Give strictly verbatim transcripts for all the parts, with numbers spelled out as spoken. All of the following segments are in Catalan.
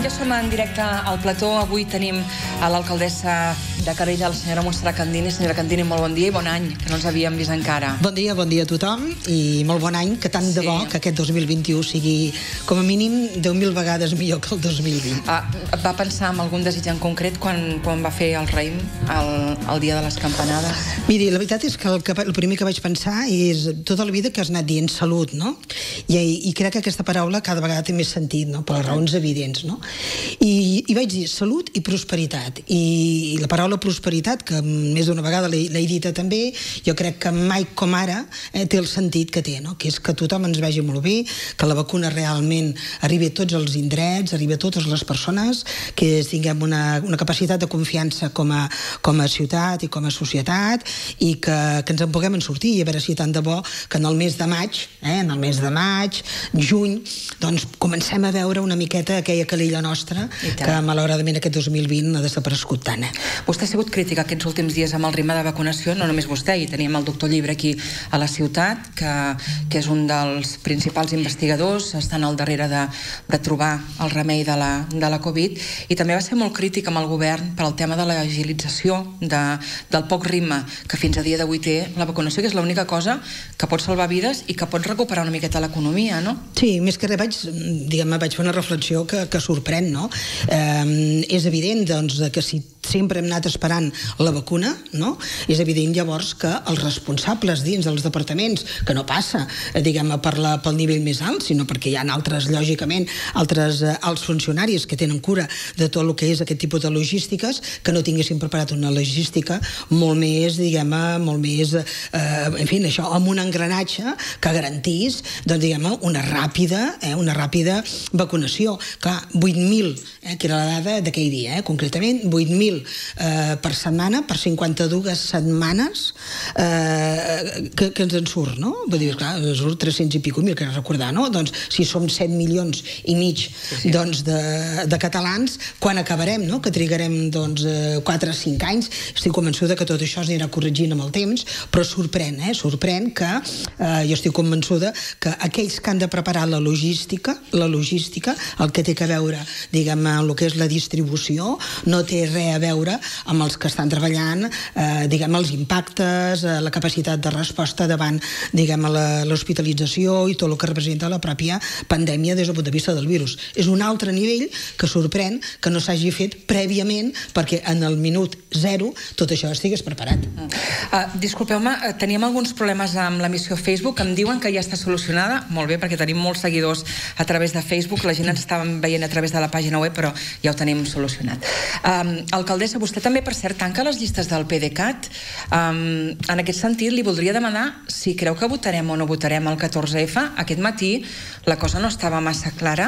Doncs ja som en directe al plató. Avui tenim a l'alcaldessa de Calella, la senyora Montserrat Candini. Senyora Candini, molt bon dia i bon any, que no ens havíem vist encara. Bon dia, bon dia a tothom i molt bon any, que tant de bo que aquest dos mil vint-i-u sigui com a mínim deu mil vegades millor que el dos mil vint. Ah, va pensar en algun desig en concret quan, quan va fer el raïm el, el dia de les campanades? Miri, la veritat és que el, que el primer que vaig pensar és tota la vida que has anat dient salut, no? I, i crec que aquesta paraula cada vegada té més sentit, no? Per les raons evidents, no? I, i vaig dir salut i prosperitat. I, i la paraula prosperitat, que més d'una vegada l'he dita també, jo crec que mai com ara eh, té el sentit que té, no? Que és que tothom ens vegi molt bé, que la vacuna realment arribi a tots els indrets, arribi a totes les persones, que tinguem una, una capacitat de confiança com a, com a ciutat i com a societat i que, que ens en puguem en sortir, i a veure si tant de bo que en el mes de maig, eh, en el mes de maig, juny, doncs comencem a veure una miqueta aquella Calella nostra, que malauradament aquest dos mil vint ha desaparegut tant. Eh? Vostè ha sigut crítica aquests últims dies amb el ritme de vacunació, no només vostè, i teníem el doctor Llibre aquí a la ciutat, que, que és un dels principals investigadors, estan al darrere de, de trobar el remei de la, de la Covid, i també va ser molt crític amb el govern per al tema de l'agilització, de, del poc ritme que fins a dia d'avui té la vacunació, que és l'única cosa que pot salvar vides i que pot recuperar una miqueta l'economia, no? Sí, més que res vaig, diguem, vaig fer una reflexió que, que sorprèn, no? Eh, és evident, doncs, que si sempre hem anat esperant la vacuna, no? És evident llavors que els responsables dins dels departaments, que no passa, diguem, per la, pel nivell més alt, sinó perquè hi ha altres, lògicament, altres eh, alts funcionaris que tenen cura de tot el que és aquest tipus de logístiques, que no tinguessin preparat una logística molt més, diguem, molt més, eh, en fi, això, amb un engranatge que garantís, doncs, diguem, una ràpida, eh, una ràpida vacunació. Clar, vuit mil, eh, que era la dada d'aquell dia, eh, concretament, vuit mil eh, per setmana, per cinquanta-dues setmanes eh, que, que ens en surt, no? Vull dir, clar, ens surt tres-cents i pico mil, que recordar, no? Doncs si som set milions i mig sí, sí. doncs, de, de catalans, quan acabarem, no? Que trigarem doncs, quatre o cinc anys, estic convençuda que tot això es anirà corregint amb el temps, però sorprèn, eh? Sorprèn que eh, jo estic convençuda que aquells que han de preparar la logística, la logística, el que té que veure, diguem, amb el que és la distribució, no té res a veure amb els que estan treballant, eh, diguem, els impactes, eh, la capacitat de resposta davant, diguem, l'hospitalització i tot el que representa la pròpia pandèmia des del punt de vista del virus. És un altre nivell que sorprèn que no s'hagi fet prèviament perquè en el minut zero tot això estigués preparat. Uh, Disculpeu-me, teníem alguns problemes amb l'emissió Facebook, em diuen que ja està solucionada, molt bé, perquè tenim molts seguidors a través de Facebook, la gent ens estava veient a través de la pàgina web, però ja ho tenim solucionat. Um, alcaldessa, vostè també, per cert, tanca les llistes del PDeCAT. Um, en aquest sentit, li voldria demanar si creu que votarem o no votarem el catorze efa. Aquest matí la cosa no estava massa clara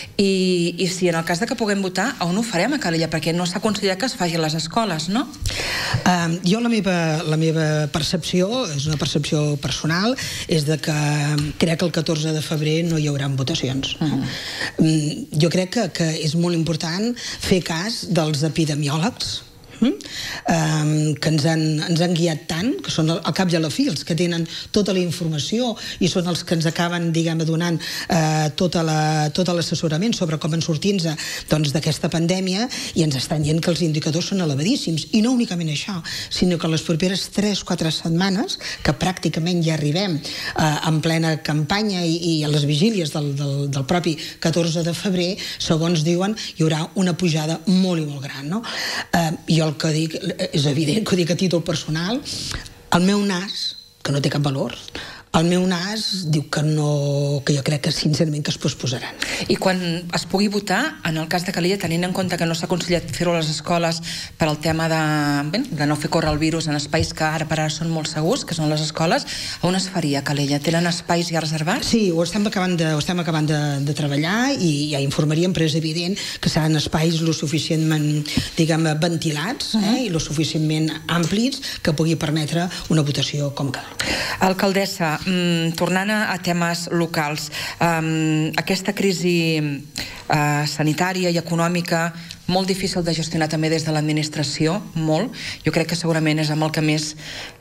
i, i si en el cas de que puguem votar, on ho farem a Calella? Perquè no s'ha aconsellat que es faci a les escoles, no? Uh, jo la meva, la meva percepció, és una percepció personal, és de que crec que el catorze de febrer no hi haurà votacions. Uh-huh. um, jo crec que, que és molt important fer cas dels epidemiòlegs, Mm? Um, que ens han, ens han guiat tant, que són al cap i a la fi els que tenen tota la informació i són els que ens acaben, diguem, donant uh, tota la, tot l'assessorament sobre com en sortir-nos doncs, d'aquesta pandèmia, i ens estan dient que els indicadors són elevadíssims, i no únicament això, sinó que les properes tres o quatre setmanes, que pràcticament ja arribem uh, en plena campanya i, i a les vigílies del, del, del propi catorze de febrer, segons diuen, hi haurà una pujada molt i molt gran, no? Uh, jo el que dic, és evident que ho dic a títol personal, el meu nas, que no té cap valor, el meu nas diu que no, que jo crec que sincerament que es posposaran. I quan es pugui votar, en el cas de Calella, tenint en compte que no s'ha aconsellat fer-ho a les escoles per al tema de, bé, de no fer córrer el virus en espais que ara per ara són molt segurs, que són les escoles, on es faria a Calella? Tenen espais ja reservats? Sí, ho estem acabant de, ho estem acabant de, de treballar i ja informaríem, però és evident que seran espais lo suficientment, diguem, ventilats, uh-huh. eh, i lo suficientment amplis que pugui permetre una votació com cal. Alcaldessa, Mm, tornant a, a temes locals, um, aquesta crisi uh, sanitària i econòmica molt difícil de gestionar també des de l'administració, molt. Jo crec que segurament és amb el que més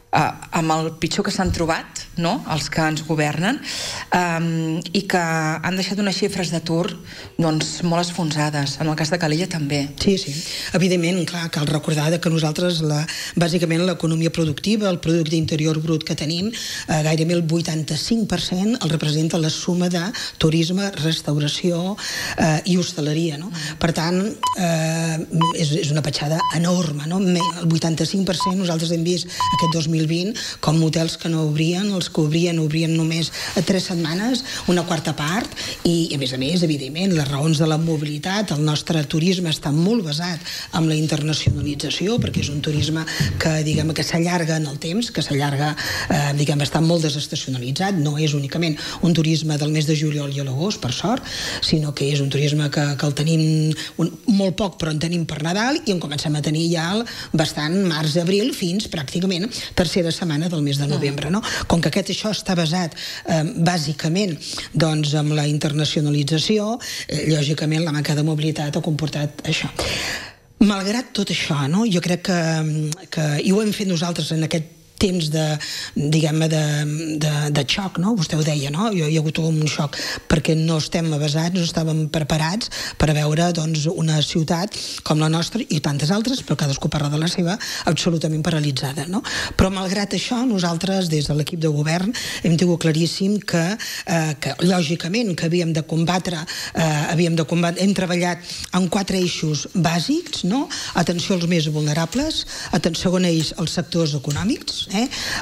amb el pitjor que s'han trobat, no?, els que ens governen, um, i que han deixat unes xifres d'atur doncs, molt esfonsades. En el cas de Calella també. Sí, sí. Evidentment, clar, cal recordar que nosaltres, la, bàsicament, l'economia productiva, el producte interior brut que tenim, eh, gairebé el vuitanta-cinc per cent el representa la suma de turisme, restauració eh, i hostaleria, no? Per tant, eh, és, és una petjada enorme, no? El vuitanta-cinc per cent nosaltres hem vist aquest dos mil vint com hotels que no obrien, els que obrien, obrien només a tres setmanes, una quarta part, i a més a més, evidentment, les raons de la mobilitat, el nostre turisme està molt basat en la internacionalització, perquè és un turisme que, diguem, que s'allarga en el temps, que s'allarga, eh, diguem, està molt desestacionalitzat, no és únicament un turisme del mes de juliol i a l'agost, per sort, sinó que és un turisme que, que el tenim un, molt poc, però en tenim per Nadal, i en comencem a tenir ja el bastant març-abril fins pràcticament tercera setmana del mes de novembre, no? Com que aquest això està basat eh, bàsicament doncs amb la internacionalització, eh, lògicament la manca de mobilitat ha comportat això. Malgrat tot això, no? Jo crec que, que i ho hem fet nosaltres en aquest temps de, diguem-ne, de, de, de xoc, no? Vostè ho deia, no? Hi ha hagut un xoc perquè no estem avasats, no estàvem preparats per veure, doncs, una ciutat com la nostra i tantes altres, però cadascú parla de la seva, absolutament paralitzada, no? Però malgrat això, nosaltres, des de l'equip de govern, hem tingut claríssim que, eh, que lògicament, que havíem de combatre, eh, havíem de combatre, hem treballat en quatre eixos bàsics, no? Atenció als més vulnerables, segon eix als sectors econòmics, Eh?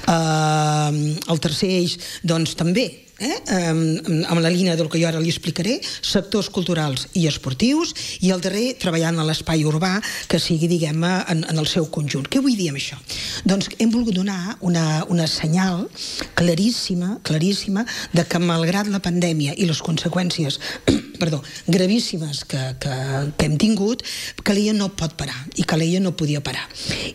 Uh, el tercer eix, doncs, també Eh? Um, amb la línia del que jo ara li explicaré, sectors culturals i esportius, i el darrer treballant a l'espai urbà que sigui, diguem-ne, en, en el seu conjunt. Què vull dir amb això? Doncs hem volgut donar una, una senyal claríssima, claríssima de que malgrat la pandèmia i les conseqüències perdó, gravíssimes que, que, que hem tingut, Calella no pot parar, i Calella no podia parar.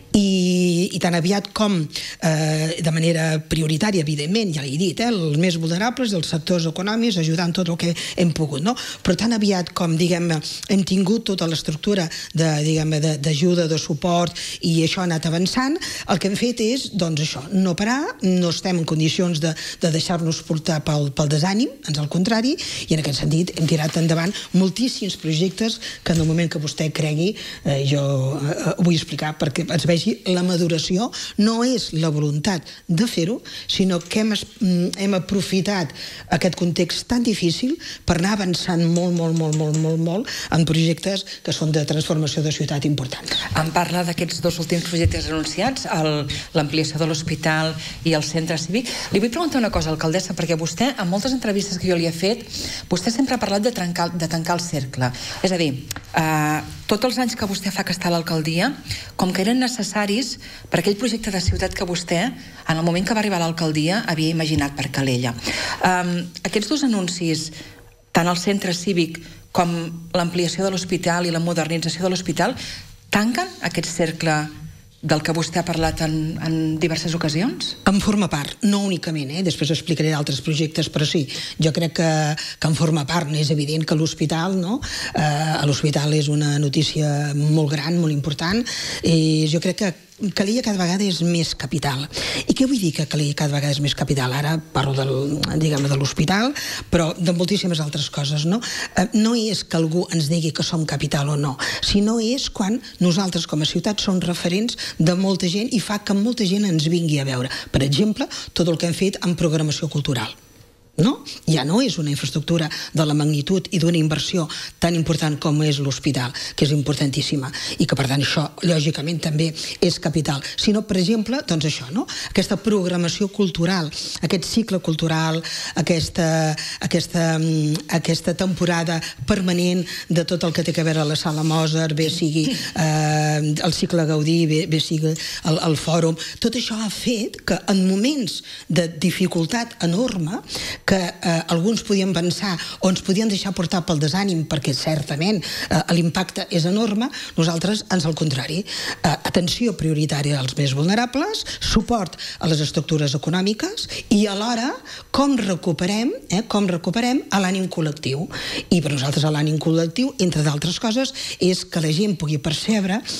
I, i tan aviat com eh, de manera prioritària, evidentment, ja l'he dit, eh, els més vulnerables, dels sectors econòmics, ajudant tot el que hem pogut, no? Però tan aviat com, diguem-ne, hem tingut tota l'estructura de, diguem-ne, d'ajuda, de suport, i això ha anat avançant, el que hem fet és, doncs això, no parar, no estem en condicions de, de deixar-nos portar pel, pel desànim, ans al contrari, i en aquest sentit hem tirat endavant moltíssims projectes que en el moment que vostè cregui, eh, jo eh, vull explicar perquè es vegi la maduració, no és la voluntat de fer-ho, sinó que hem, hem aprofitat aquest context tan difícil per anar avançant molt, molt, molt, molt, molt, molt en projectes que són de transformació de ciutat importants. Em parla d'aquests dos últims projectes anunciats, l'ampliació de l'hospital i el centre cívic. Li vull preguntar una cosa, alcaldessa, perquè vostè, en moltes entrevistes que jo li he fet, vostè sempre ha parlat de, trencar, de tancar el cercle. És a dir, eh, tots els anys que vostè fa que està a l'alcaldia, com que eren necessaris per aquell projecte de ciutat que vostè, en el moment que va arribar a l'alcaldia, havia imaginat per Calella. Um, aquests dos anuncis, tant el centre cívic com l'ampliació de l'hospital i la modernització de l'hospital, tanquen aquest cercle del que vostè ha parlat en, en diverses ocasions? En forma part, no únicament, eh? Després explicaré d'altres projectes, però sí, jo crec que, que en forma part. És evident que l'hospital, no? Eh, l'hospital és una notícia molt gran, molt important, i jo crec que Calella cada vegada és més capital. I què vull dir que Calella cada vegada és més capital? Ara parlo del, diguem, de l'hospital, però de moltíssimes altres coses, no? No és que algú ens digui que som capital o no, sinó és quan nosaltres com a ciutat som referents de molta gent i fa que molta gent ens vingui a veure. Per exemple, tot el que hem fet en programació cultural. No? Ja no és una infraestructura de la magnitud i d'una inversió tan important com és l'hospital, que és importantíssima, i que per tant això lògicament també és capital, sinó per exemple, doncs això, no? Aquesta programació cultural, aquest cicle cultural, aquesta, aquesta, aquesta temporada permanent de tot el que té a veure a la Sala Mozart, bé sigui eh, el cicle Gaudí, bé, bé sigui el, el fòrum, tot això ha fet que en moments de dificultat enorme que eh, alguns podien pensar o ens podien deixar portar pel desànim perquè certament eh, l'impacte és enorme, nosaltres ens al contrari, eh, atenció prioritària als més vulnerables, suport a les estructures econòmiques i alhora com recuperem eh, com recuperem a l'ànim col·lectiu, i per nosaltres l'ànim col·lectiu, entre d'altres coses, és que la gent pugui percebre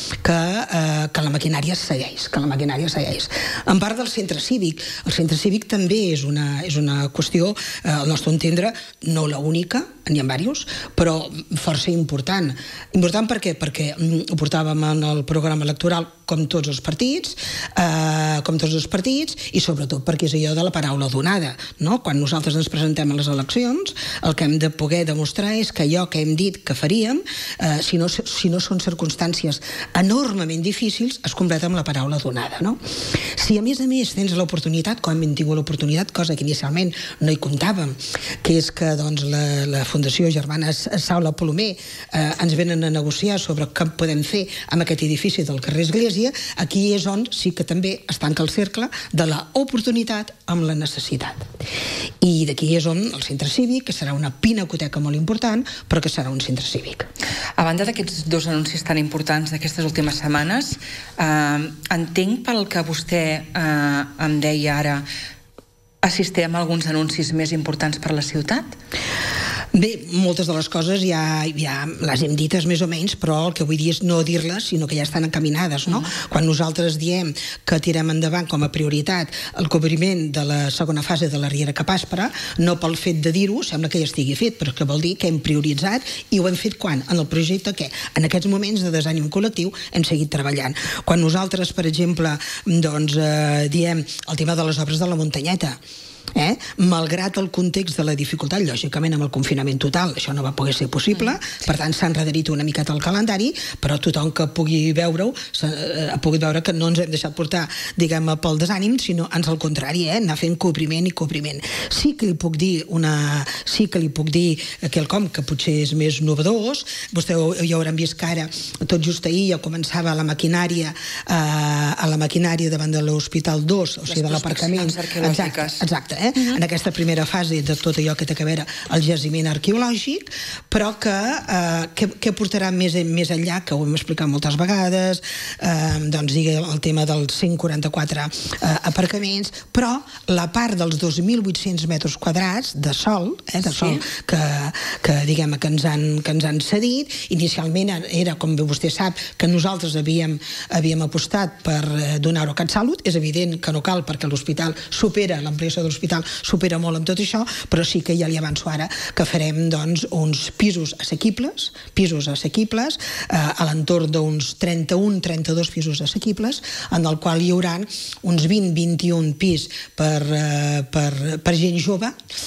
que, eh, que la maquinària segueix, que la maquinària segueix. En part del centre cívic, el centre cívic també és una, és una qüestió, eh, al nostre entendre, no la única, n'hi ha diversos, però força important. Important per què? Perquè ho portàvem en el programa electoral com tots els partits, eh, com tots els partits, i sobretot perquè és allò de la paraula donada, no? Quan nosaltres ens presentem a les eleccions, el que hem de poder demostrar és que allò que hem dit que faríem, eh, si, no, si no són circumstàncies enormement difícils, es completa amb la paraula donada, no? Si a més a més tens l'oportunitat, com hem tingut l'oportunitat, cosa que inicialment no hi comptàvem, que és que doncs, la, la Fundació Germanes Saula Polomer eh, ens venen a negociar sobre què podem fer amb aquest edifici del carrer Església, aquí és on sí que també es tanca el cercle de l'oportunitat amb la necessitat. I d'aquí és on el centre cívic, que serà una pinacoteca molt important, però que serà un centre cívic. A banda d'aquests dos anuncis tan importants d'aquestes últimes setmanes, eh, entenc pel que vostè eh, em deia ara, assistirem a alguns anuncis més importants per la ciutat? Bé, moltes de les coses ja, ja les hem dites més o menys, però el que vull dir és no dir-les, sinó que ja estan encaminades, no? Mm. Quan nosaltres diem que tirem endavant com a prioritat el cobriment de la segona fase de la Riera Capàspera, no pel fet de dir-ho, sembla que ja estigui fet, però que vol dir que hem prioritzat i ho hem fet quan? En el projecte que en aquests moments de desànim col·lectiu hem seguit treballant. Quan nosaltres, per exemple, doncs, eh, diem el tema de les obres de la Muntanyeta, Eh? malgrat el context de la dificultat, lògicament amb el confinament total això no va poder ser possible, mm. per tant s'ha enrederit una miqueta el calendari, però tothom que pugui veure-ho ha pogut veure que no ens hem deixat portar, diguem, pel desànim, sinó ans al contrari, eh? anar fent cobriment i cobriment. Sí que li puc dir una... sí que li puc dir quelcom que potser és més novedós. Vostè ja hauran vist que ara, tot just ahir, ja començava la maquinària eh, a la maquinària davant de l'Hospital dos, o sigui, de l'aparcament. Exacte, exacte. Eh? Uh-huh. En aquesta primera fase de tot allò que té a veure el jaciment arqueològic, però que, eh, que, que portarà més, més enllà, que ho hem explicat moltes vegades, eh, doncs digui el tema dels cent quaranta-quatre eh, aparcaments, però la part dels dos mil vuit-cents metres quadrats de sol, eh, de sol sí. que, que, diguem, que, ens han, que ens han cedit, inicialment era, com vostè sap, que nosaltres havíem, havíem apostat per donar-ho a CatSalut. És evident que no cal perquè l'hospital supera, l'ampliació de l'hospital supera molt amb tot això, però sí que ja li avanço ara que farem doncs, uns pisos assequibles, pisos assequibles, eh, a l'entorn d'uns trenta-un trenta-dos pisos assequibles, en el qual hi haurà uns vint vint i un pis per, eh, per, per gent jove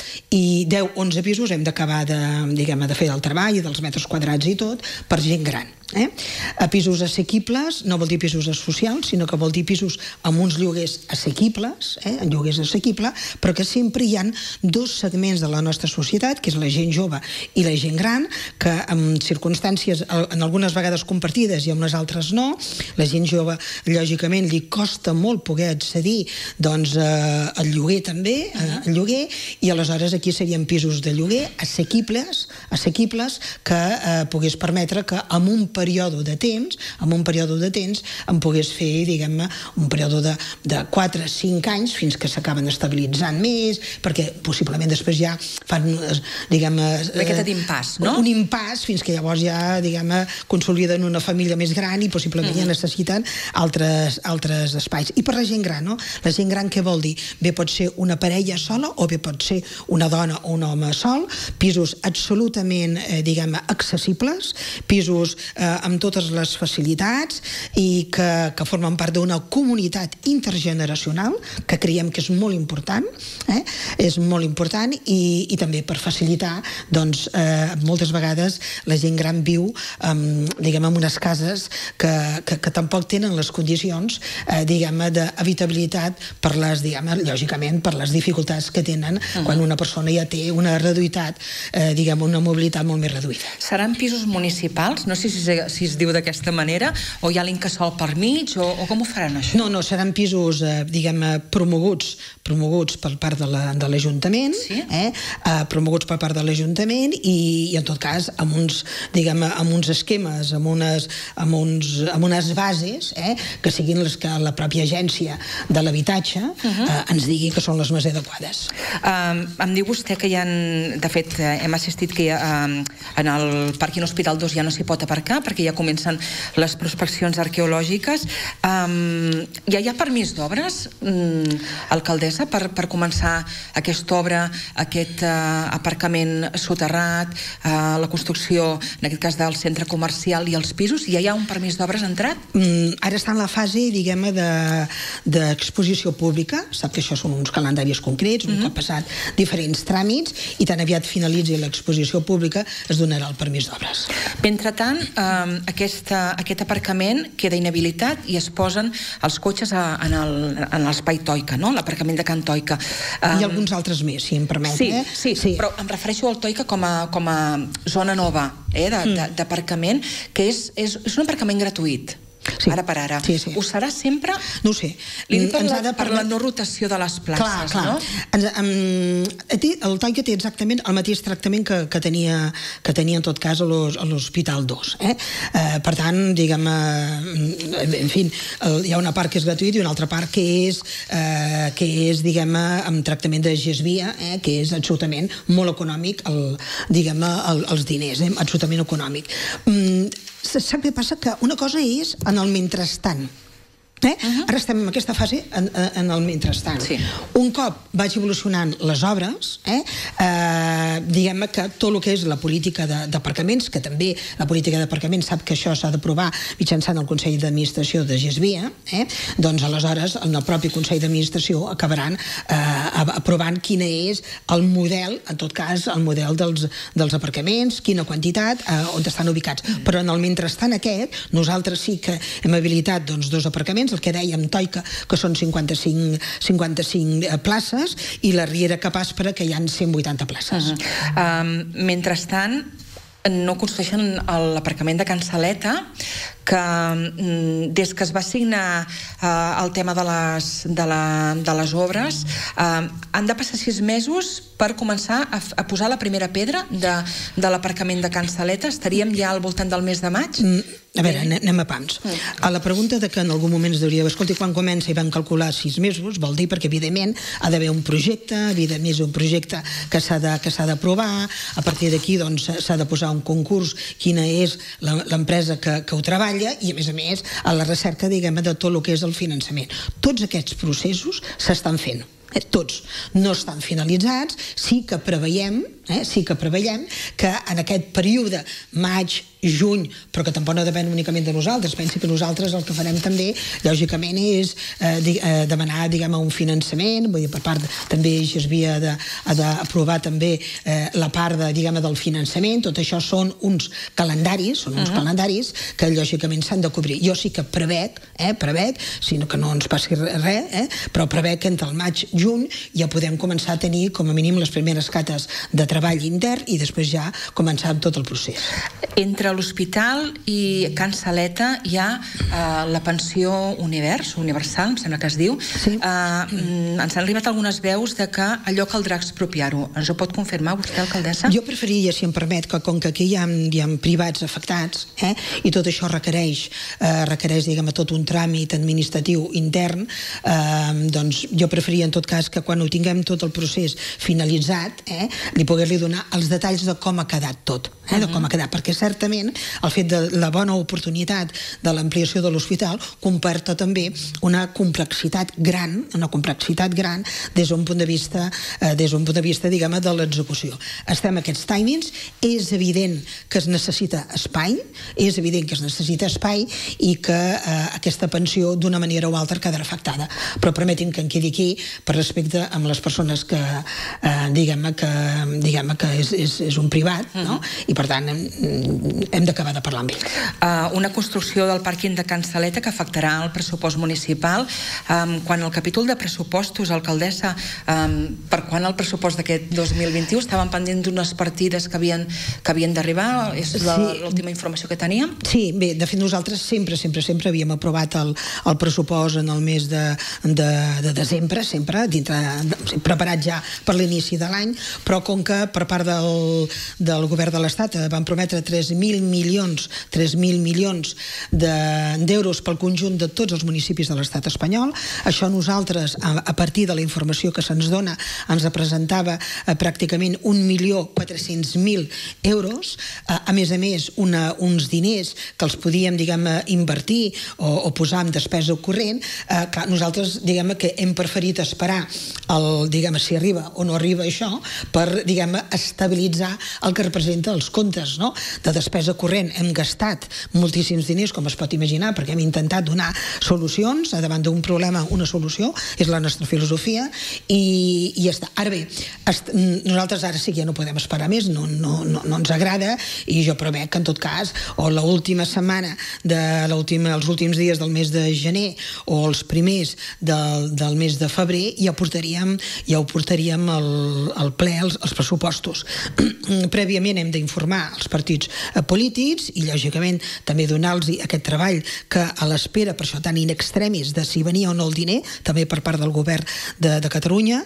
i deu onze pisos hem d'acabar de, diguem, de fer el treball i dels metres quadrats i tot per gent gran. Eh? A pisos assequibles no vol dir pisos socials, sinó que vol dir pisos amb uns lloguers assequibles, eh? en lloguers assequibles, però que sempre hi ha dos segments de la nostra societat, que és la gent jove i la gent gran, que en circumstàncies, en algunes vegades compartides i en les altres no, la gent jove, lògicament, li costa molt poder accedir doncs, eh, al lloguer també, eh, al lloguer, i aleshores aquí serien pisos de lloguer assequibles, assequibles que eh, pogués permetre que amb un període de temps, amb un període de temps em pogués fer, diguem-ne, un període de, de quatre a cinc anys fins que s'acaben estabilitzant més, perquè possiblement després ja fan, diguem-ne... Una miqueta d'impàs, no? Un impàs fins que llavors ja, diguem-ne, consoliden una família més gran i possiblement ja necessiten altres, altres espais. I per la gent gran, no? La gent gran què vol dir? Bé pot ser una parella sola o bé pot ser una dona o un home sol, pisos absolutament, eh, diguem-ne, accessibles, pisos eh, amb totes les facilitats i que, que formen part d'una comunitat intergeneracional que creiem que és molt important, eh? és molt important i, i també per facilitar, doncs, eh, moltes vegades la gent gran viu eh, diguem, en unes cases que, que, que tampoc tenen les condicions eh, diguem, d'habitabilitat per les, diguem, lògicament, per les dificultats que tenen uh-huh. quan una persona ja té una reduïtat, eh, diguem, una mobilitat molt més reduïda. Seran pisos municipals? No sé si si es diu d'aquesta manera, o hi ha l'incasòl per mig, o, o com ho faran això? No, no, seran pisos, eh, diguem, promoguts, promoguts per part de l'Ajuntament, la, sí? eh, eh, promoguts per part de l'Ajuntament i, i en tot cas amb uns, diguem, amb uns esquemes, amb unes, amb uns, amb unes bases, eh, que siguin les que la pròpia agència de l'habitatge uh-huh. eh, ens digui que són les més adequades. Um, em diu vostè que hi ha, de fet, hem assistit que hi ha, um, en el pàrquing Hospital dos ja no s'hi pot aparcar, perquè ja comencen les prospeccions arqueològiques. Um, ja hi ha permís d'obres, um, alcaldessa, per, per començar aquesta obra, aquest uh, aparcament soterrat, uh, la construcció, en aquest cas, del centre comercial i els pisos? Ja hi ha un permís d'obres entrat? Mm, ara està en la fase, diguem-ne, d'exposició de, pública. Sap que això són uns calendaris concrets, un mm-hmm. cop passat diferents tràmits, i tan aviat finalitzi l'exposició pública es donarà el permís d'obres. Mentrestant, eh, aquesta, aquest aparcament queda inhabilitat i es posen els cotxes a, en l'espai Toica, no? L'aparcament de Can Toica. Um, I alguns altres més, si em permet. Sí, eh? sí, sí, però em refereixo al Toica com a, com a zona nova eh, d'aparcament, mm. que és, és, és un aparcament gratuït. Sí. Ara per ara. Sí, sí. Ho serà sempre? No ho sé. Li dic per, la, per per la no rotació de les places, clar, clar. No? Ens, um, el Toica té exactament el mateix tractament que, que, tenia, que tenia en tot cas a l'Hospital dos. Eh? Uh, per tant, diguem, uh, en fi, el, hi ha una part que és gratuïta i una altra part que és, uh, que és diguem, amb tractament de gesvia, eh? Que és absolutament molt econòmic, el, diguem, el, els diners, eh? Absolutament econòmic. Um, Sap què passa? Que una cosa és en el mentrestant. Eh? Uh-huh. Ara estem en aquesta fase en, en el mentrestant. Sí. Un cop vaig evolucionant les obres, eh? Eh, diguem-ne que tot el que és la política d'aparcaments, que també la política d'aparcaments sap que això s'ha d'aprovar mitjançant el Consell d'Administració de Gesvia, eh? Doncs aleshores en el propi Consell d'Administració acabaran eh, aprovant quin és el model, en tot cas el model dels, dels aparcaments, quina quantitat, eh, on estan ubicats. Mm. Però en el mentrestant aquest, nosaltres sí que hem habilitat doncs, dos aparcaments, el que dèiem Toica, que són cinquanta-cinc, cinquanta-cinc places, i la Riera Capaspera, que hi ha cent vuitanta places. Uh-huh. um, mentrestant, no construeixen l'aparcament de Can Saleta, que des que es va signar eh, el tema de les, de la, de les obres eh, han de passar sis mesos per començar a, a posar la primera pedra de, de l'aparcament de Can Saleta. Estaríem ja al voltant del mes de maig? Mm, a veure, anem a pams. Mm. A la pregunta de que en algun moment es deuria... Escolti, quan comença i van calcular sis mesos, vol dir perquè, evidentment, ha d'haver un projecte, evidentment és un projecte que s'ha d'aprovar, a partir d'aquí doncs, s'ha de posar un concurs, quina és l'empresa que, que ho treballa, i a més a més a la recerca, diguem, de tot el que és el finançament. Tots aquests processos s'estan fent. Eh, tots no estan finalitzats, sí que preveiem, eh, sí que preveiem que en aquest període maig, juny, però que tampoc no depèn únicament de nosaltres. Pensi que nosaltres el que farem també, lògicament, és eh, di, eh, demanar, diguem, un finançament, vull dir, per part també Gesvia ha d'aprovar també eh, la part de, diguem, del finançament. Tot això són uns calendaris, són uns uh-huh. calendaris que lògicament s'han de cobrir. Jo sí que prevec, eh, prevec, sinó que no ens passi res, eh, però prevec que entre el maig i juny ja podem començar a tenir com a mínim les primeres cates de treball intern i després ja començar amb tot el procés. Entre l'hospital i Can Saleta hi ha uh, la pensió Univers, Universal, em sembla que es diu. Sí. Uh, ens han arribat algunes veus de que allò caldrà expropiar-ho. Ens ho pot confirmar vostè, alcaldessa? Jo preferiria, si em permet, que com que aquí hi ha, hi ha privats afectats, eh, i tot això requereix, eh, requereix, diguem, tot un tràmit administratiu intern, eh, doncs jo preferiria, en tot cas, que quan ho tinguem tot el procés finalitzat, eh, li pogués-li donar els detalls de com ha quedat tot, eh, de com ha quedat, perquè certament el fet de la bona oportunitat de l'ampliació de l'hospital comporta també una complexitat gran, una complexitat gran des d'un punt de vista, eh, des d'un punt de vista, diguem, de l'execució. Estem a aquests timings, és evident que es necessita espai, és evident que es necessita espai i que eh, aquesta pensió d'una manera o altra quedarà afectada. Però permetin que em quedi aquí per respecte amb les persones que, eh, diguem, que, diguem que és, és, és un privat, no? I per tant hem, hem d'acabar de parlar amb ell. Uh, una construcció del pàrquing de Can Saleta que afectarà el pressupost municipal. Um, quan el capítol de pressupostos, alcaldessa, um, per quan el pressupost d'aquest dos mil vint-i-u estaven pendents d'unes partides que havien, que havien d'arribar? És l'última sí. informació que teníem? Sí, bé, de fet nosaltres sempre, sempre, sempre havíem aprovat el, el pressupost en el mes de, de, de desembre, sempre, dintre, preparat ja per l'inici de l'any, però com que per part del, del govern de l'Estat van prometre tres mil milions tres mil milions d'euros pel conjunt de tots els municipis de l'Estat espanyol. Això nosaltres, a, a partir de la informació que se'ns dona, ens representava eh, pràcticament un milió quatre-cents mil euros. Eh, a més a més, una, uns diners que els podíem, diguem, invertir o, o posar en despesa corrent. Eh, clar, nosaltres, diguem, que hem preferit esperar el, diguem, si arriba o no arriba això, per, diguem, estabilitzar el que representa els comptes, no? De despesa corrent hem gastat moltíssims diners, com es pot imaginar, perquè hem intentat donar solucions davant d'un problema, una solució, és la nostra filosofia, i, i ja està. Ara bé, est, nosaltres ara sí que ja no podem esperar més, no, no, no, no ens agrada, i jo preveig que en tot cas, o l'última setmana de l'última, els últims dies del mes de gener o els primers del, del mes de febrer ja portaríem, ja ho portaríem al, al ple, als, als pressupostos. Prèviament hem d'informar els partits polítics i lògicament també donar-los aquest treball que a l'espera, per això tan in extremis, de si venia o no el diner, també per part del govern de, de Catalunya.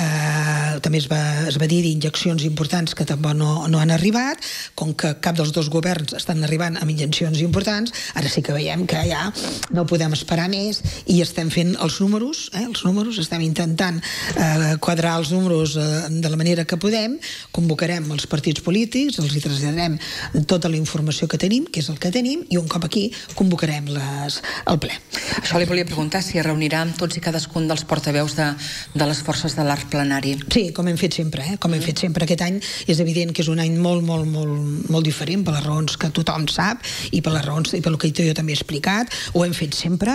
Eh, també es va, es va dir d'injeccions importants que tampoc no, no han arribat. Com que cap dels dos governs estan arribant amb injeccions importants, ara sí que veiem que ja no podem esperar més i estem fent els números, eh, els números, estem intentant eh, quadrar els números eh, de la manera que podem. Convocarem els partits polítics, els hi traslladarem tota la informació que tenim, que és el que tenim, i un cop aquí convocarem les, el ple. Això li volia preguntar, si es reunirà amb tots i cadascun dels portaveus de, de les forces de l'arc plenari. Sí, com hem fet sempre, eh? com hem fet sempre. Aquest any és evident que és un any molt, molt, molt, molt diferent, per les raons que tothom sap, i per les raons, i per el que jo també he explicat, ho hem fet sempre,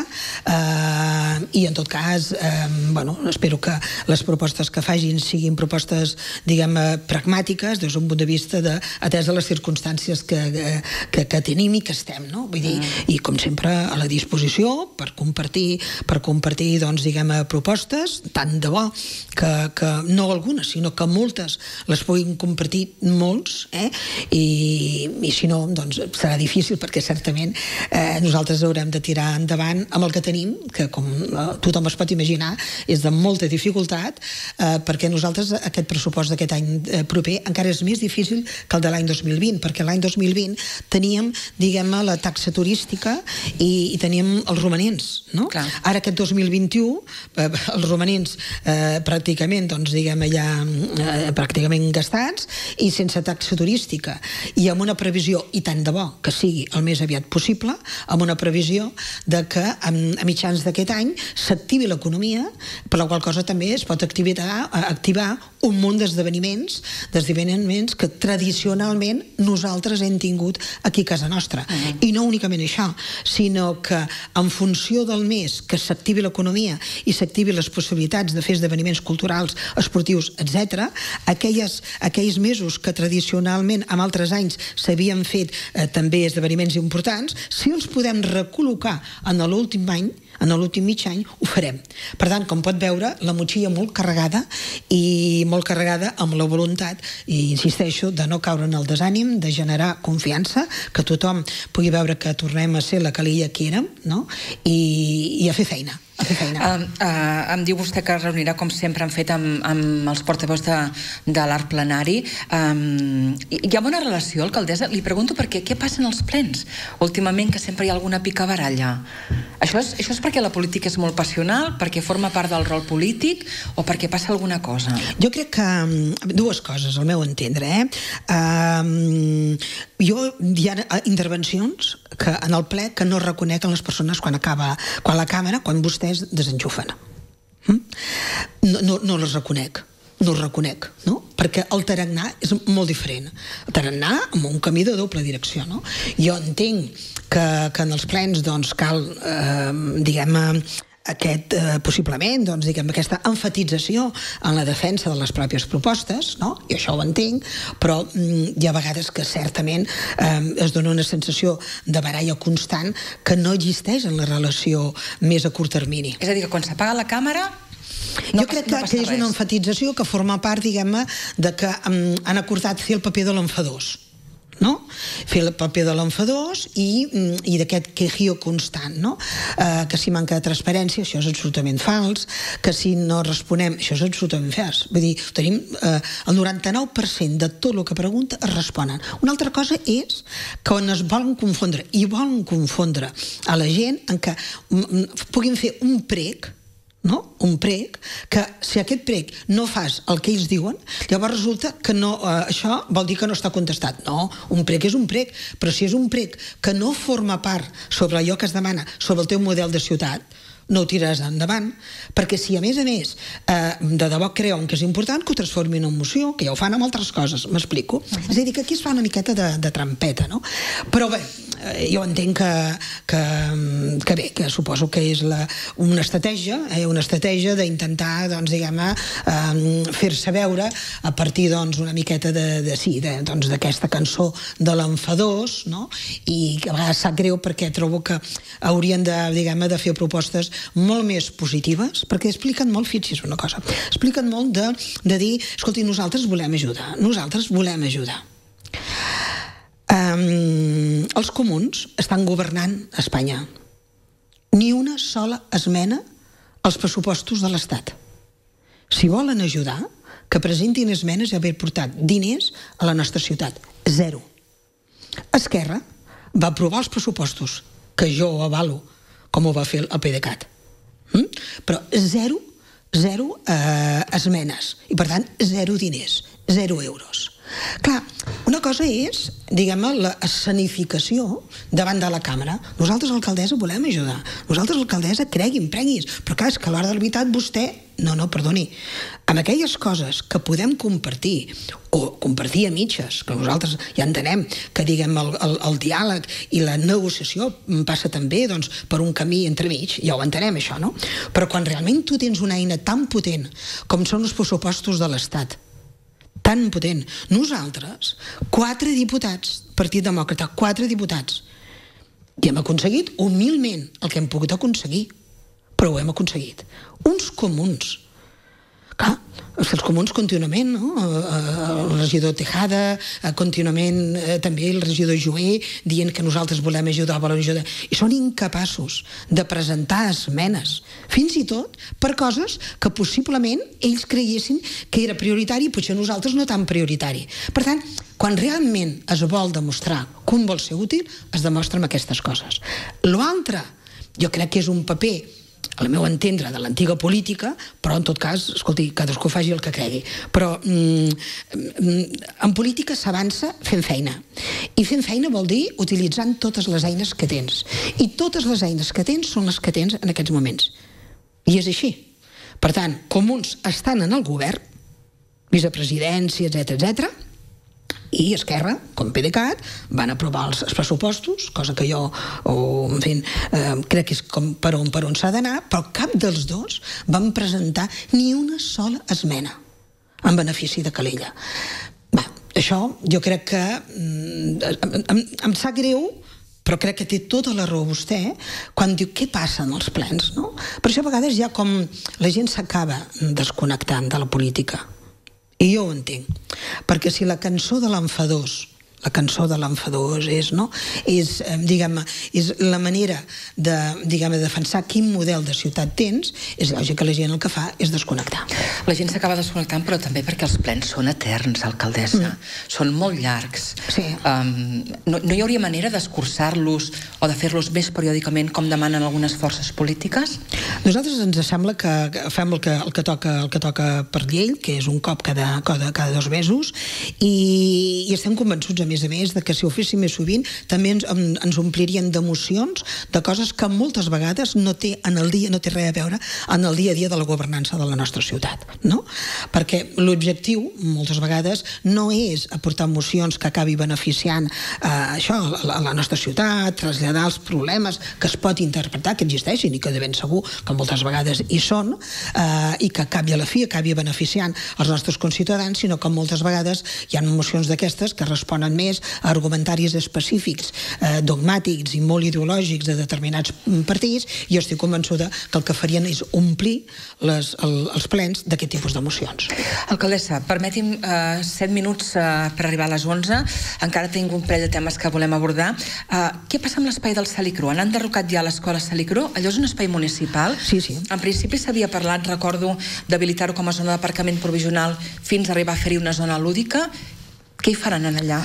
eh, i en tot cas, eh, bueno, espero que les propostes que facin siguin propostes, diguem, pragmàtiques, des d'un punt de vista de, atès a les circumstàncies que, que, que tenim i que estem, no? Vull dir, mm. i com sempre a la disposició per compartir, per compartir, doncs, diguem, propostes, tant de bo que, que no algunes, sinó que moltes les puguin compartir molts, eh? I, i si no, doncs serà difícil, perquè certament eh, nosaltres haurem de tirar endavant amb el que tenim, que com eh, tothom es pot imaginar, és de molta dificultat, eh, perquè nosaltres aquest pressupost d'aquest any eh, proper encara és més difícil que el de l'any dos mil vint, perquè l'any dos mil vint teníem, diguem, la taxa turística i, i teníem els romanents, no? Clar. Ara aquest dos mil vint-i-u eh, els romanents eh, pràcticament, doncs, diguem, ja eh, pràcticament gastats i sense taxa turística, i amb una previsió, i tant de bo que sigui el més aviat possible, amb una previsió de que a, a mitjans d'aquest any s'activi l'economia, per la qual cosa també es pot activar, activar un munt d'esdeveniments, d'esdeveniments que tradicionalment nosaltres hem tingut aquí a casa nostra. Uh-huh. I no únicament això, sinó que en funció del mes que s'activi l'economia i s'activi les possibilitats de fer esdeveniments culturals, esportius, etcètera, aquelles, aquells mesos que tradicionalment en altres anys s'havien fet eh, també esdeveniments importants, si els podem recol·locar en l'últim any, en l'últim mig any, ho farem. Per tant, com pot veure, la motxilla molt carregada i molt carregada amb la voluntat, i insisteixo, de no caure en el desànim, de generar confiança, que tothom pugui veure que tornem a ser la calella que érem, no? I, i a fer feina. A fer feina. Uh, uh, em diu vostè que es reunirà, com sempre han fet amb, amb els portaveus de, de l'arc plenari. Um, hi ha bona relació, alcaldessa? Li pregunto perquè què passa en els plens? Últimament, que sempre hi ha alguna picabaralla. Això és, això és perquè la política és molt passional, perquè forma part del rol polític, o perquè passa alguna cosa? Jo crec que dues coses, al meu entendre. Eh? Um, jo, hi ha intervencions que en el ple que no reconec en les persones quan acaba, quan la càmera, quan vostès desenxufen. Mm? No, no, no les reconec. No les reconec, no? Perquè el tarannà és molt diferent. El tarannà amb un camí de doble direcció, no? Jo entenc que, que en els plens doncs, cal, eh, diguem-ne, aquest, eh, possiblement, doncs, diguem, aquesta emfatització en la defensa de les pròpies propostes, no? I això ho entenc, però mm, hi ha vegades que certament eh, es dona una sensació de baralla constant que no existeix en la relació més a curt termini. És a dir, que quan s'apaga la càmera no jo crec passa, no que, que és res. Una emfatització que forma part, diguem-ne, de que um, han acordat fer el paper de l'enfadós. no? Fer el paper de l'enfadós i, i d'aquest quejío constant, no? Eh, que si manca de transparència, això és absolutament fals, que si no responem, això és absolutament fals. Vull dir, tenim eh, el noranta-nou per cent de tot el que pregunta es responen. Una altra cosa és que quan es volen confondre, i volen confondre a la gent en què puguin fer un prec, no? Un prec, que si aquest prec no fas el que ells diuen, llavors resulta que no, eh, això vol dir que no està contestat. No, un prec és un prec, però si és un prec que no forma part sobre allò que es demana, sobre el teu model de ciutat, no ho tiraràs endavant, perquè si a més a més eh, de debò creuen que és important, que ho transformin en moció, que ja ho fan amb altres coses, m'explico? Uh-huh. És a dir, que aquí es fa una miqueta de, de trampeta, no? Però bé, eh, jo entenc que, que, que bé, que suposo que és la, una estratègia, eh, una estratègia d'intentar, doncs, diguem-ne, eh, fer-se veure a partir, doncs, una miqueta de, de sí, de, doncs, d'aquesta cançó de l'enfadós, no? I que a vegades sap greu perquè trobo que haurien de, diguem-ne, de fer propostes molt més positives, perquè expliquen molt, fixi's una cosa, expliquen molt de, de dir, escolti, nosaltres volem ajudar, nosaltres volem ajudar. Um, els comuns estan governant a Espanya. Ni una sola esmena als pressupostos de l'Estat. Si volen ajudar, que presentin esmenes i haver portat diners a la nostra ciutat. Zero. Esquerra va aprovar els pressupostos, que jo avalo, com ho va fer el PDeCAT. Mm? Però zero, zero eh, esmenes. I per tant, zero diners, zero euros. Clar, una cosa és, diguem-ne, l'escenificació davant de la càmera. Nosaltres, alcaldessa, volem ajudar. Nosaltres, alcaldessa, cregui'm, preguis. Però clar, és que a l'hora de la veritat vostè... No, no, perdoni. Amb aquelles coses que podem compartir, o compartir a mitges, que nosaltres ja entenem que, diguem, el, el, el diàleg i la negociació passa també, doncs, per un camí entremig, ja ho entenem, això, no? Però quan realment tu tens una eina tan potent com són els pressupostos de l'Estat, tan potent. Nosaltres, quatre diputats, Partit Demòcrata, quatre diputats, i hem aconseguit humilment el que hem pogut aconseguir, però ho hem aconseguit. Uns comuns. Clar, els comuns contínuament, no? El regidor Tejada, contínuament també el regidor Joé, dient que nosaltres volem ajudar, volem ajudar, i són incapaços de presentar esmenes, fins i tot per coses que possiblement ells creiessin que era prioritari i potser nosaltres no tan prioritari. Per tant, quan realment es vol demostrar que un vol ser útil, es demostra amb aquestes coses. L'altre, jo crec que és un paper, al meu entendre, de l'antiga política, però en tot cas, escolti, cadascú faci el que cregui. Però mm, en política s'avança fent feina. I fent feina vol dir utilitzant totes les eines que tens. I totes les eines que tens són les que tens en aquests moments. I és així. Per tant, comuns estan en el govern, vicepresidència, etcètera, etcètera, i Esquerra, com PDeCAT, van aprovar els pressupostos, cosa que jo, o, en fi, eh, crec que és com per on, per on s'ha d'anar, però cap dels dos van presentar ni una sola esmena en benefici de Calella. Va, això jo crec que mm, em, em sap greu, però crec que té tota la raó vostè quan diu què passa en els plens, no? Per això a vegades ja com la gent s'acaba desconnectant de la política. I jo ho entenc, perquè si la cançó de l'enfadós, la cançó de l'enfadós és, no? És, diguem, és la manera de, diguem, de defensar quin model de ciutat tens, és lògic que la gent el que fa és desconnectar. La gent s'acaba desconnectant, però també perquè els plens són eterns, alcaldessa. Mm. Són molt llargs. Sí. Um, no, no hi hauria manera d'escurçar-los o de fer-los més periòdicament com demanen algunes forces polítiques? Nosaltres ens sembla que fem el que, el que, toca, el que toca per llei, que és un cop cada, cada, cada dos mesos, i, i estem convençuts, a més a més, de que si ho féssim més sovint també ens, ens omplirien d'emocions de coses que moltes vegades no té en el dia, no té res a veure en el dia a dia de la governança de la nostra ciutat, no? Perquè l'objectiu, moltes vegades, no és aportar mocions que acabi beneficiant eh, això, a la, a la nostra ciutat, traslladar els problemes que es pot interpretar, que existeixin i que de ben segur que que moltes vegades hi són, eh, i que acabi a la fi, acabi beneficiant els nostres conciutadans, sinó que moltes vegades hi ha mocions d'aquestes que responen més a argumentaris específics, eh, dogmàtics i molt ideològics de determinats partits, i jo estic convençuda que el que farien és omplir les, el, els plens d'aquest tipus de mocions. Alcaldessa, permeti'm eh, set minuts eh, per arribar a les onze. Encara tinc un parell de temes que volem abordar. Eh, què passa amb l'espai del Salicru? Han enderrocat ja l'escola Salicru? Allò és un espai municipal? Sí, sí. En principi s'havia parlat, recordo, d'habilitar-ho com a zona d'aparcament provisional fins a arribar a fer-hi una zona lúdica. Què hi faran allà?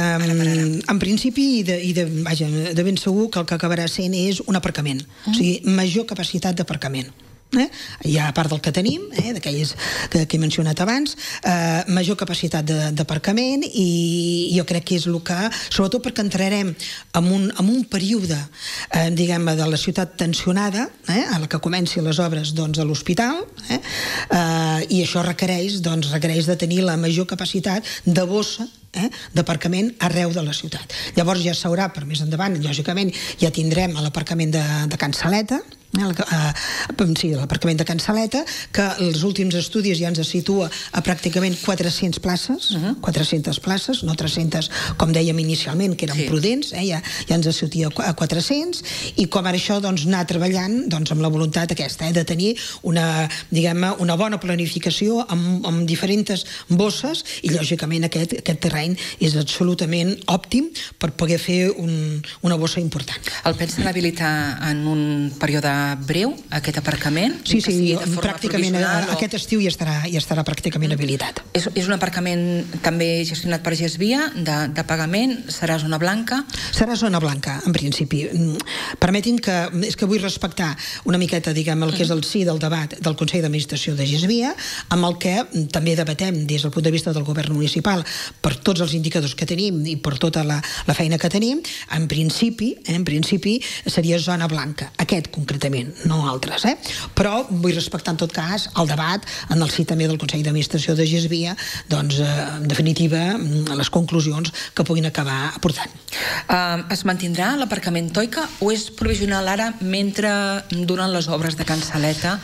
Um, en principi, i, de, i de, vaja, de ben segur que el que acabarà sent és un aparcament. Mm. O sigui, major capacitat d'aparcament. Eh? Hi ha a part del que tenim, eh, d'aquells que, que he mencionat abans, eh, major capacitat d'aparcament, i jo crec que és el que, sobretot perquè entrarem en un, en un període eh, diguem, de la ciutat tensionada, eh, a la que comenci les obres doncs, a l'hospital, eh, eh, i això requereix, doncs, requereix de tenir la major capacitat de bossa eh, d'aparcament arreu de la ciutat. Llavors ja s'haurà, per més endavant, lògicament ja tindrem l'aparcament de, de Can Saleta, Eh, eh, sí, l'aparcament de Can Saleta, que els últims estudis ja ens situa a pràcticament quatre-centes places, uh-huh. quatre-centes places, no tres-centes com dèiem inicialment, que eren sí. prudents, eh, ja, ja ens situa a quatre-cents, i com ara això doncs, anar treballant doncs, amb la voluntat aquesta, eh, de tenir una, diguem, una bona planificació amb, amb diferents bosses, i lògicament aquest, aquest terreny és absolutament òptim per poder fer un, una bossa important. El pensen habilitar en un període breu, aquest aparcament? Sí, sí, pràcticament o... aquest estiu ja estarà, ja estarà pràcticament habilitat. És, és un aparcament també gestionat per Gesvia, de, de pagament, serà zona blanca? Serà zona blanca, en principi. Permetin que, és que vull respectar una miqueta, diguem, el que és el sí del debat del Consell d'Administració de Gesvia, amb el que també debatem des del punt de vista del govern municipal per tots els indicadors que tenim i per tota la, la feina que tenim. En principi, eh, en principi seria zona blanca, aquest concretament, no altres, eh? Però vull respectar en tot cas el debat en el si també del Consell d'Administració de Gesvia, doncs, eh, en definitiva, les conclusions que puguin acabar aportant. Uh, es mantindrà l'aparcament Toica o és provisional ara mentre duren les obres de Can Saleta?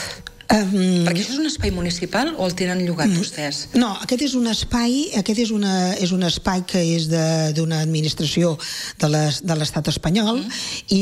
Um, Perquè això és un espai municipal o el tenen llogat mm, vostès? No, aquest és un espai, aquest és, una, és un espai que és d'una administració de l'estat espanyol, mm. i,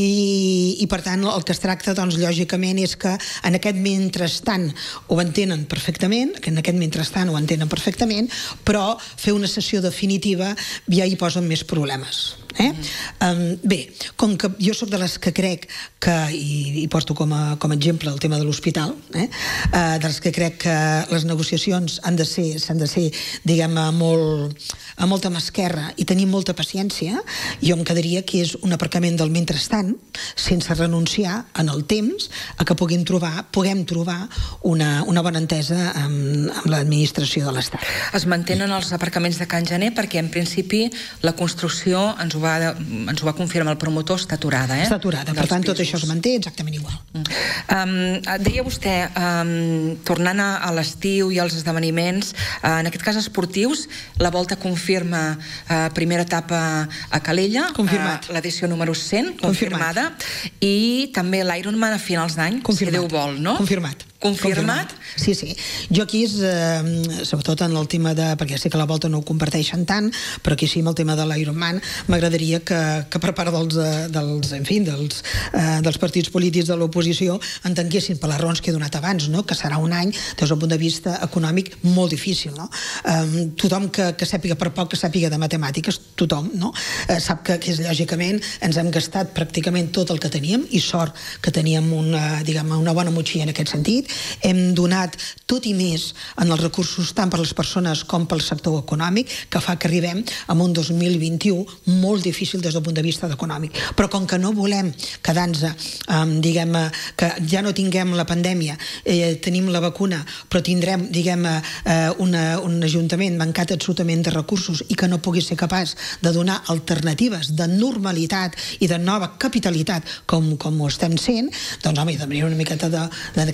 i per tant el que es tracta, doncs, lògicament, és que en aquest mentrestant ho entenen perfectament, que en aquest mentrestant ho entenen perfectament, però fer una sessió definitiva ja hi posen més problemes. Eh? Mm. Um, bé, com que jo sóc de les que crec que, i, i porto com a, com a exemple el tema de l'hospital, eh? uh, de les que crec que les negociacions han de ser, s'han de ser, diguem, molt, a molta mà esquerra i tenir molta paciència, jo em quedaria que és un aparcament del mentrestant, sense renunciar en el temps a que puguem trobar, puguem trobar una, una bona entesa amb, amb l'administració de l'Estat. Es mantenen els aparcaments de Can Gener perquè en principi la construcció ens ho va, ens ho va confirmar el promotor, està aturada, eh? Està aturada, per tant, tot això es manté exactament igual. Mm. Um, deia vostè, um, tornant a, a l'estiu i als esdeveniments, uh, en aquest cas esportius, la Volta confirma uh, primera etapa a Calella, confirmat. Uh, l'edició número cent, confirmada, confirmat. I també l'Ironman a finals d'any, si Déu vol, no? Confirmat. Confirmat? Sí, sí. Jo aquí és, eh, sobretot en el tema de, perquè sé que la Volta no ho comparteixen tant, però aquí sí, amb el tema de l'Ironman, m'agradaria que, que per part dels, dels, en fi, dels, eh, dels partits polítics de l'oposició entenguessin per les raons que he donat abans, no? Que serà un any, des del punt de vista econòmic, molt difícil, no? Eh, tothom que, que sàpiga, per poc que sàpiga de matemàtiques, tothom, no? Eh, sap que, que és, lògicament, ens hem gastat pràcticament tot el que teníem, i sort que teníem una, diguem, una bona motxilla en aquest sentit. Hem donat tot i més en els recursos tant per les persones com pel sector econòmic, que fa que arribem a un dos mil vint-i-u molt difícil des del punt de vista econòmic. Però com que no volem quedar-nos, eh, diguem, que ja no tinguem la pandèmia, eh, tenim la vacuna, però tindrem, diguem, eh, una, un ajuntament mancat absolutament de recursos i que no pugui ser capaç de donar alternatives de normalitat i de nova capitalitat com, com ho estem sent, doncs home, hi demanaria una miqueta d'aquest sentit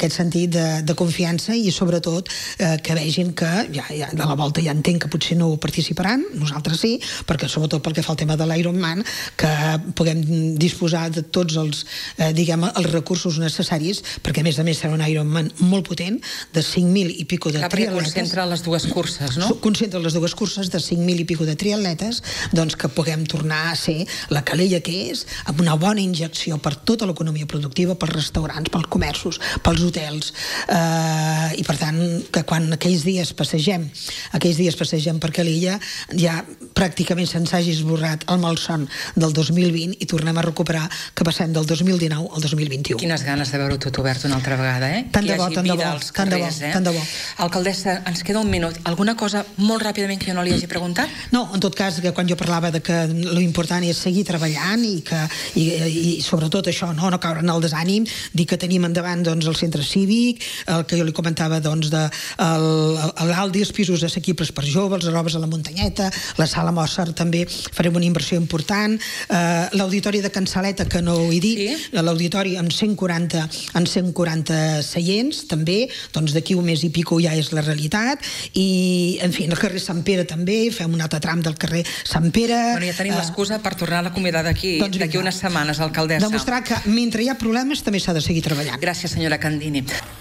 sentit de, de confiança i sobretot eh, que vegin que ja, ja de la volta ja entenc que potser no participaran, nosaltres sí, perquè sobretot pel que fa al tema de l'Ironman, que puguem disposar de tots els, eh, diguem, els recursos necessaris, perquè a més a més serà un Ironman molt potent, de cinc mil i pico de triatletes. triatletes. Concentra les dues curses, no? Concentra les dues curses de cinc mil i pico de triatletes, doncs que puguem tornar a ser la calella que és, amb una bona injecció per tota l'economia productiva, pels restaurants, pels comerços, pels hotels, eh, i per tant que quan aquells dies passegem, aquells dies passegem per Calella, ja pràcticament se'ns hagi esborrat el malson del dos mil vint i tornem a recuperar que passem del dos mil dinou al dos mil vint-i-u. Quines ganes de veure-ho tot obert una altra vegada, eh? Tant de bo, tant de bo, tant de bo, tant de bo. Alcaldessa, ens queda un minut. Alguna cosa molt ràpidament que jo no li hagi preguntat? No, en tot cas, que quan jo parlava de que l'important és seguir treballant i que i, i sobretot això, no, no caure en el desànim, dir que tenim endavant doncs, el centre cívic, el que jo li comentava doncs, de l'Aldi, els pisos assequibles per joves, les robes a la muntanyeta, la sala Mozart també farem una inversió important, eh, l'auditori de Can Saleta, que no ho he dit, sí? L'auditori amb cent quaranta, amb cent quaranta seients també, doncs d'aquí un mes i pico ja és la realitat, i en fi, el carrer Sant Pere també, fem un altre tram del carrer Sant Pere. Bueno, ja tenim l'excusa per tornar a la convidar d'aquí doncs unes setmanes, alcaldessa. Demostrar que mentre hi ha problemes també s'ha de seguir treballant. Gràcies, senyora Candini.